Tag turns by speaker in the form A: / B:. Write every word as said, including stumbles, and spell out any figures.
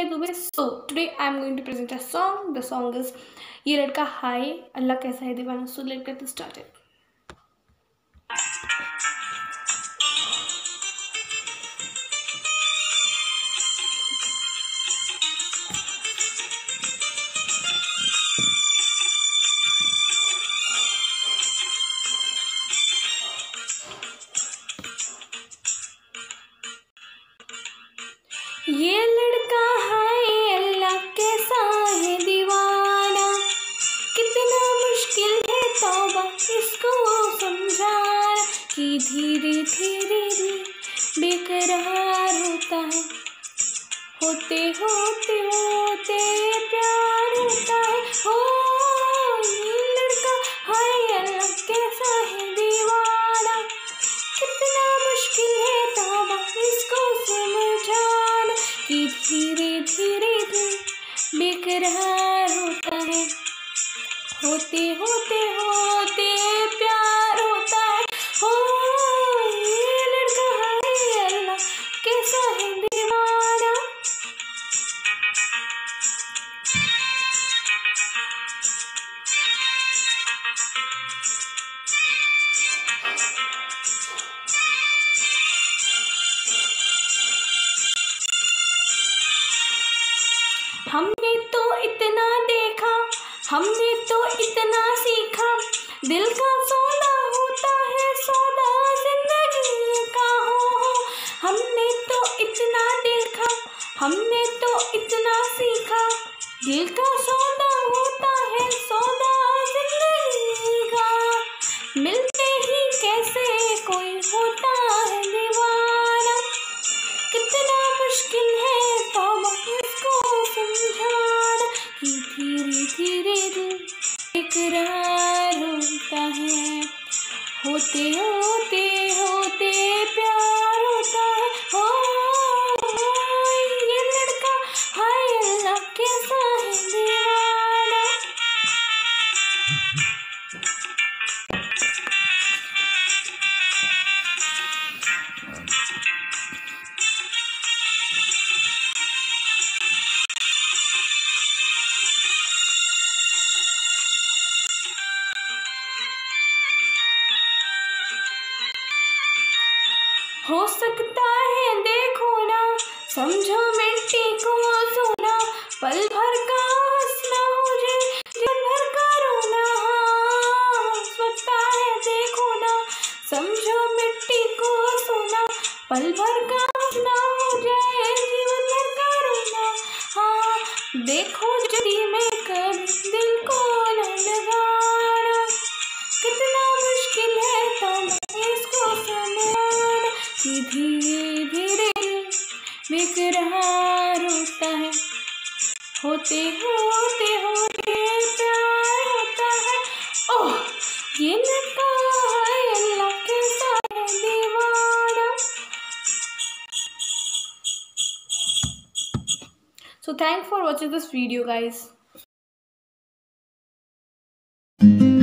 A: Ajay Dubey. So today I am going to present a song. The song is ये लड़का हाय अल्लाह कैसा है दीवाना. So let's get started. ये लड़का हाय अल्लाह कैसा है दीवाना, कितना मुश्किल है तौबा इसको समझाना, कि धीरे धीरे दिल बेकरार होता है, होते होते होते प्यार होता है. हो ये लड़का हाय अल्लाह कैसा है दीवाना, कितना मुश्किल है तौबा इसको समझाना, कि धीरे धीरे दिल बेकरार होता है, होते होते होते प्यार होता है. हो ये लड़का हाय अल्लाह कैसा है दीवाना. हमने तो इतना देखा, हमने तो इतना सीखा, दिल का सौदा होता है सौदा जिंदगी का. हो हमने तो इतना देखा, हमने तो इतना सीखा, दिल का सौदा होता है सौदा जिंदगी का. मिलते ही कैसे कोई होता है दीवाना, कितना मुश्किल है तौबा इसको समझाना, कि धीरे धीरे दिल बेकरार होता है, होते होते होते प्यार होता है. हो ये लड़का हाय अल्लाह कैसा है दीवाना. हो सकता है देखो ना, समझो मिट्टी को सोना, पल भर का हंसना हो जाए जीवन भर का रोना. हाँ हो सकता है देखो ना, समझो मिट्टी को सोना, पल भर का हंसना हो जाए जीवन भर का रोना. हाँ देखो यदि मैं कभी दिल को न लगाना, कितना मुश्किल है तब इसको समझाना, कि धीरे धीरे बेकरार होता है, होते होते होते प्यार होता है. ओह ये लड़का हाय अल्लाह कैसा है दीवाना. So thanks for watching this video guys.